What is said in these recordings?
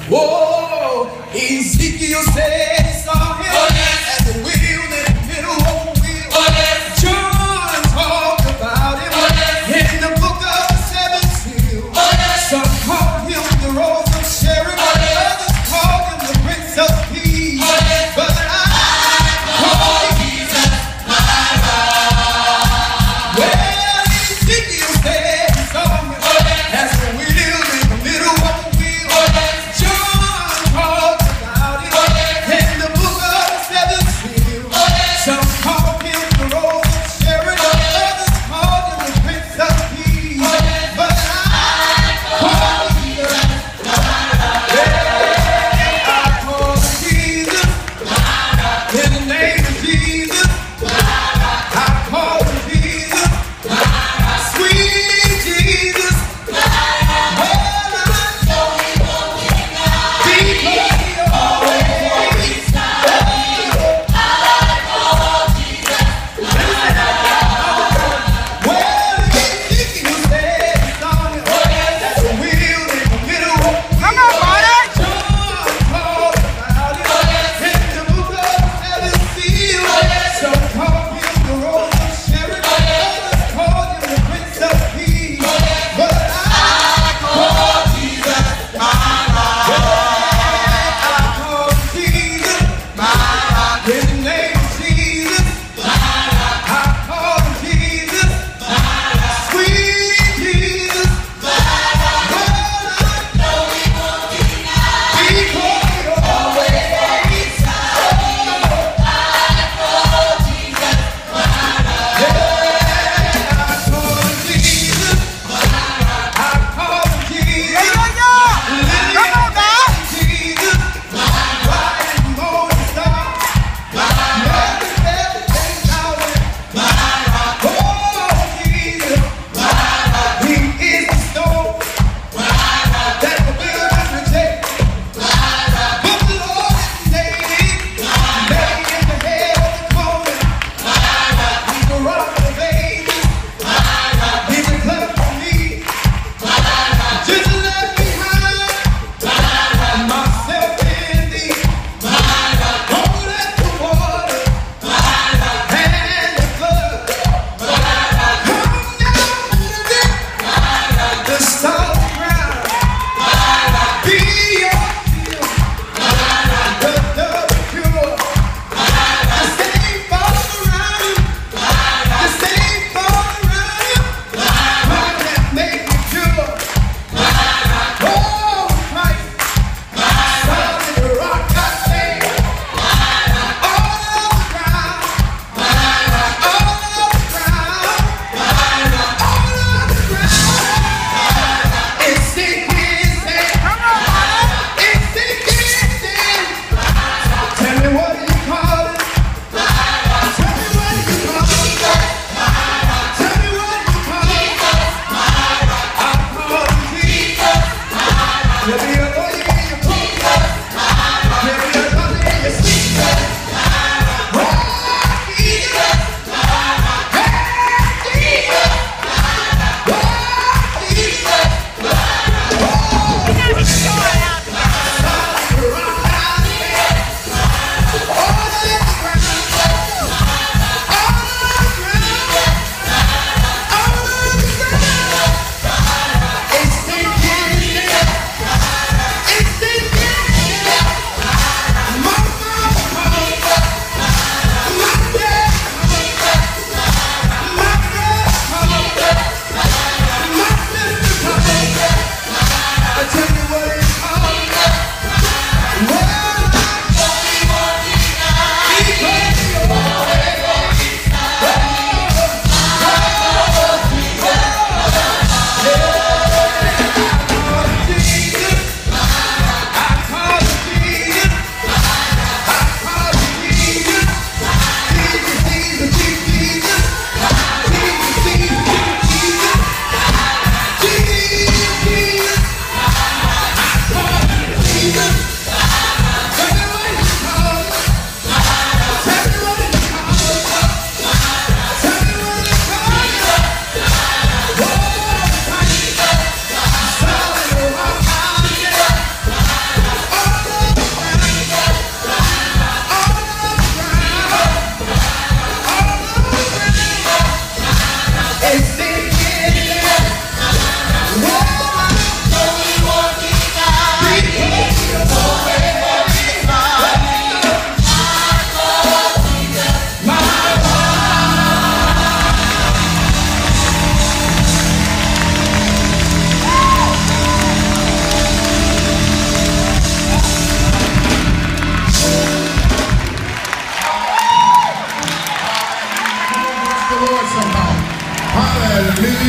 Whoa, Ezekiel said he saw him as a wheel in the middle of a wheel. John talked about him in the book of the seven seals. Some called him the Rose of Sharon, others called him the Prince of Peace. But I call Jesus my rock. Well, Ezekiel said he saw him as a wheel in the middle of a wheel. John talked about him in the book of the seven seals. Some called him the Rose of Sharon, others called him the Prince of Peace. But I call Jesus my rock. Yeah, I call Jesus in the name of Jesus. I call Jesus, sweet Jesus. Well, I know he won't be mine because he always well, Ezekiel said he saw him as a wheel in the middle of a wheel. John talked about him in the book of the seven seals. Some called him the Rose of Sharon, others called him the Prince of Peace. But I call Jesus my rock. I call Jesus my rock. In the name of Jesus, I call Jesus, sweet Jesus. Well, I know he won't be mine because he always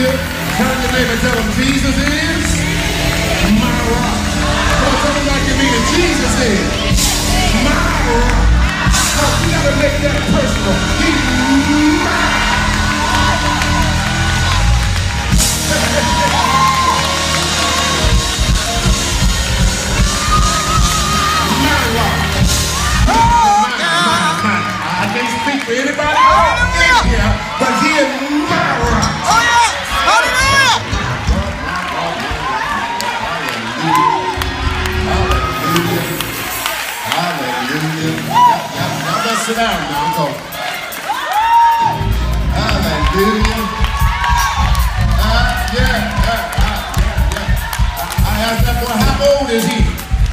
Hallelujah. Turn to your neighbor and tell them Jesus is my rock. Come on, tell them like you mean it. Jesus is my rock. Oh, you gotta make that personal. He's my rock. I can't speak for anybody else in here, but he is my rock. Oh yeah! Hallelujah! Hallelujah. Y'all better sit down now. I'm talking. Hallelujah. I asked that boy, how old is he?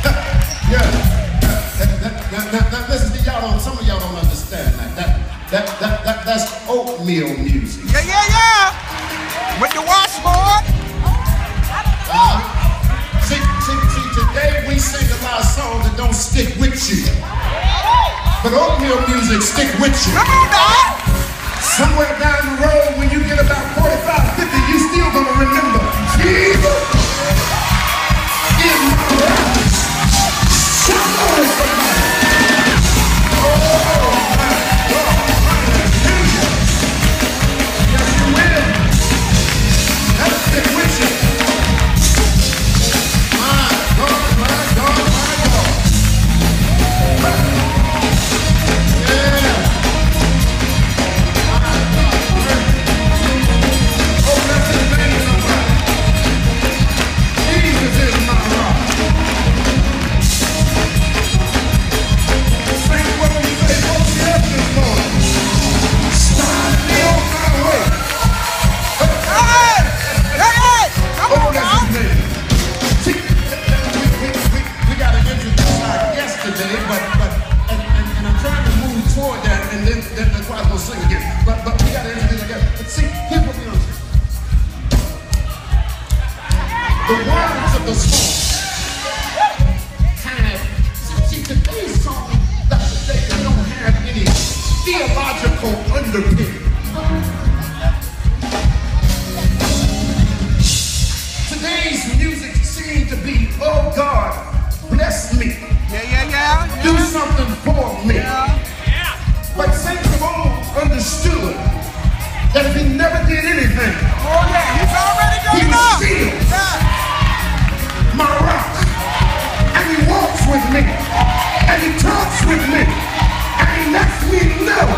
Now listen to y'all. Some of y'all don't understand that's oatmeal music. Yeah. With the washboard. See, today we sing a lot of songs that don't stick with you. But oatmeal music stick with you. Come on, dog. Somewhere down the road when you get about 45, 50, you still gonna remember Jesus is my rock. Somebody. Today's music seems to be, oh God, bless me. Yeah. Do something for me. But saints of old understood that if he never did anything, Oh yeah, he's already he done was enough. still my rock. And he walks with me. And he talks with me. And he lets me know.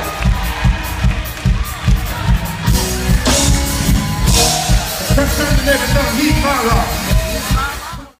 Turn to the neighbor and tell him he's my rock.